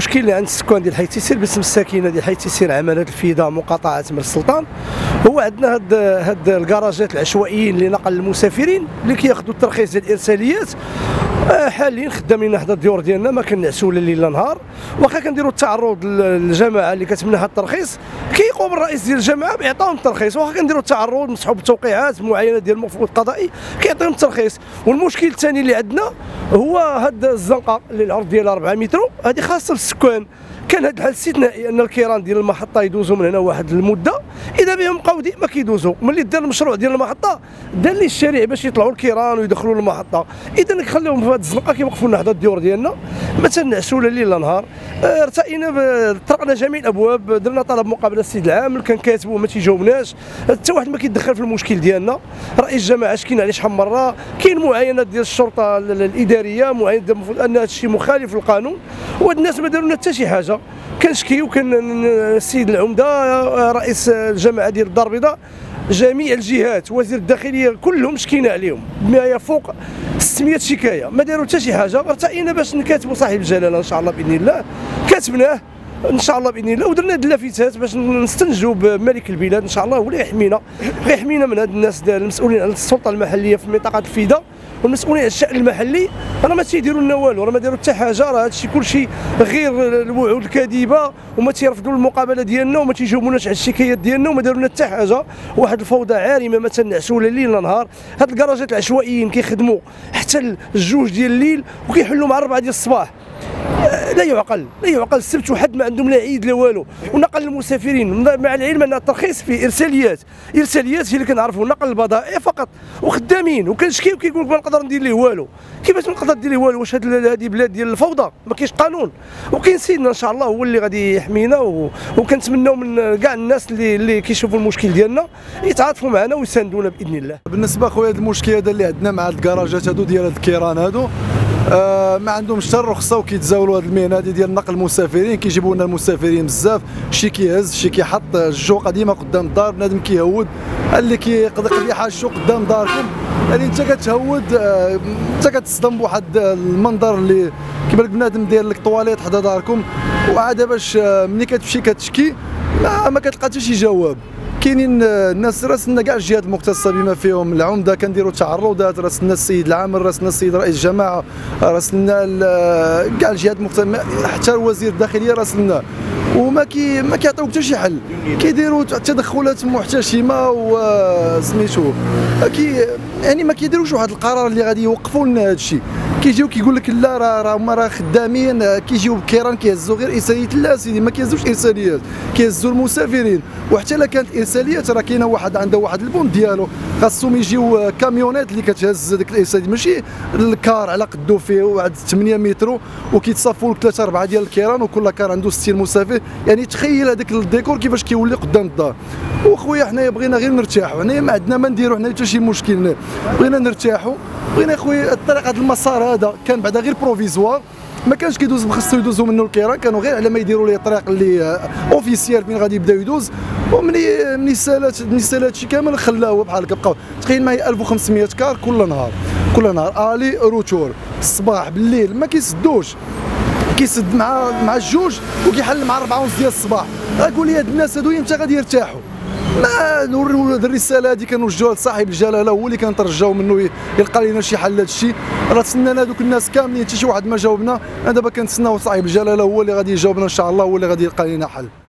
المشكل اللي عند السكان ديال حي تيسير باسم الساكنه ديال حي تيسير عملات الفيضاء مقاطعه مر السلطان. هو عندنا هاد الكراجات العشوائيين اللي نقل المسافرين اللي كياخذوا الترخيص ديال الارساليات. حاليا خدامين حدا الديور ديالنا ما كنعسوا لا ليل لا نهار، واخا كنديروا التعرض للجماعه اللي كتمنح الترخيص كيقوم الرئيس ديال الجامعه باعطائهم الترخيص، واخا كنديروا التعرض نسحبوا بتوقيعات معينه ديال المفوض القضائي كيعطيهم الترخيص. والمشكل الثاني اللي عندنا هو هاد الزنقه اللي العرض ديالها 4 متر، هذه خاصه بالسكان. كان هذا الحل استثنائي ان الكيران ديال المحطه يدوزوا من هنا واحد المده، اذا بهم بقاو ديما كيدوزوا. ملي دار المشروع ديال المحطه دار لي الشارع باش يطلعوا الكيران ويدخلوا للمحطه، اذا خليهم في هذه الزنقه كيوقفوا لنا حدا الديور ديالنا ما تنعسوا لا ليل لا نهار. ارتئينا طرقنا جميع الابواب، درنا طلب مقابله السيد العامل كان كاتبو ما تيجاوبناش، حتى واحد ما كيدخل في المشكل ديالنا. رئيس الجماعه شكينا عليه شحال من مره، كاين معاينات ديال الشرطه الاداريه معاينه المفروض ان هذا الشيء مخالف للقانون، وهاد الناس ما داروا لنا حتى شي حاجه. كنشكيو كان السيد العمده رئيس الجماعه ديال الدار البيضاء جميع الجهات وزير الداخليه كلهم شكينا عليهم بما يفوق 600 شكايه، ما داروا حتى شي حاجه. ارتئينا باش نكاتبوا صاحب الجلاله ان شاء الله باذن الله، كاتبناه ان شاء الله باذن الله، ودرنا هاد اللافتات باش نستنجوا بملك البلاد ان شاء الله هو اللي يحمينا من هاد الناس المسؤولين عن السلطه المحليه في منطقه الفيضاء والمسؤولين عن الشأن المحلي. راه ما تيديروا لنا والو، راه ما داروا حتى حاجه، راه هادشي كلشي غير الوعود الكاذبه، وما تيرفضوا المقابله ديالنا وما تيجاوبوناش على الشكايات ديالنا وما داروا لنا حتى حاجه. واحد الفوضى عارمه ما تنعسوا لا ليل لا نهار. هاد الكراجات العشوائيين كيخدموا حتى الجوج ديال الليل وكيحلوا مع 4 ديال الصباح. لا يعقل لا يعقل. السبت وحد ما عندهم لا عيد لا والو، ونقل المسافرين مع العلم ان الترخيص فيه ارساليات هي اللي كنعرفوا، نقل البضائع فقط وخدامين، وكنشكي وكيقول لك ما نقدر ندير ليه والو. كيفاش ما نقدر ندير ليه والو؟ واش هذه بلاد ديال الفوضى ما كاينش قانون؟ وكاين سيدنا ان شاء الله هو اللي غادي يحمينا، وكنتمناو من كاع الناس اللي كيشوفوا المشكل ديالنا يتعاطفوا معنا ويساندونا باذن الله. بالنسبه خويا هذا المشكل هذا اللي عندنا مع الكراجات هادو ديال الكيران هادو، ما عندهمش حتى الرخصه وكيتزاولوا هذه المهنه هذه ديال نقل المسافرين. كيجيبوا لنا المسافرين بزاف، شي كيهز شي كيحط الجوقه ديما قدام الدار، بنادم كيهود اللي كيقضي حاجته قدام داركم. يعني انت كتهود انت كتصدم بواحد المنظر اللي كيبان لك بنادم داير لك طواليت حدا داركم، وعاد باش ملي كتمشي كتشكي ما كتلقى حتى شي جواب. كاينين الناس راسلنا كاع الجهات المختصه بما فيهم العمده، كنديروا تعرضات، راسلنا السيد العامل، راسلنا السيد رئيس الجماعه، راسلنا كاع الجهات المختصه، حتى وزير الداخليه راسلنا، وما كيعطيوك حتى شي حل. كيديروا تدخلات محتشمه وسميتو يعني ما كيديروش واحد القرار اللي غادي يوقفوا لنا هذا الشيء. كيجيو كيقول لك لا راه هما راه خدامين، كيجيو بكيران كيهزوا غير ارساليات. لا سيدي ما كيهزوش ارساليات، كيهزوا المسافرين. وحتى الا كانت ارساليات راه كاينه واحد عنده واحد البون ديالو، خاصهم يجيو كاميونات اللي كتهز ديك الارساليات، ماشي الكار على قدو فيه واحد 8 متر وكيتصفوا لك 3 4 ديال الكيران وكل كار عنده 60 مسافر. يعني تخيل هذاك الديكور كيفاش كيولي قدام الدار. وخويا حنايا بغينا غير نرتاحوا، حنايا ما عندنا ما نديروا حنايا حتى شي مشكل، بغينا نرتاحوا. بغينا خويا الطريق هذا المسار هذا كان بعدا غير بروفيزوار، ما كانش كيدوز خصو يدوزوا منه الكيران، كانوا غير على ما يديروا ليه الطريق اللي اوفيسيال فين غادي يبدا يدوز. ومني سالات شي كامل خلاوه بحال هكا. بقاو تخيل معايا 1500 كار كل نهار الي روتور، الصباح بالليل ما كيسدوش، كيسد مع الجوج وكيحل مع 4:30 ديال الصباح. قول لي هاد الناس هادو امتى غادي يرتاحوا؟ ما نوريو الرساله هذه كنوجهوها لصاحب الجلاله، هو اللي كنترجاو منه يلقى لنا شي حل لهذا الشيء. راه تسنانا هذوك الناس كاملين حتى شي واحد ما جاوبنا، انا دابا كنتسناو صاحب الجلاله هو اللي غادي يجاوبنا ان شاء الله، هو اللي غادي يلقى لنا حل.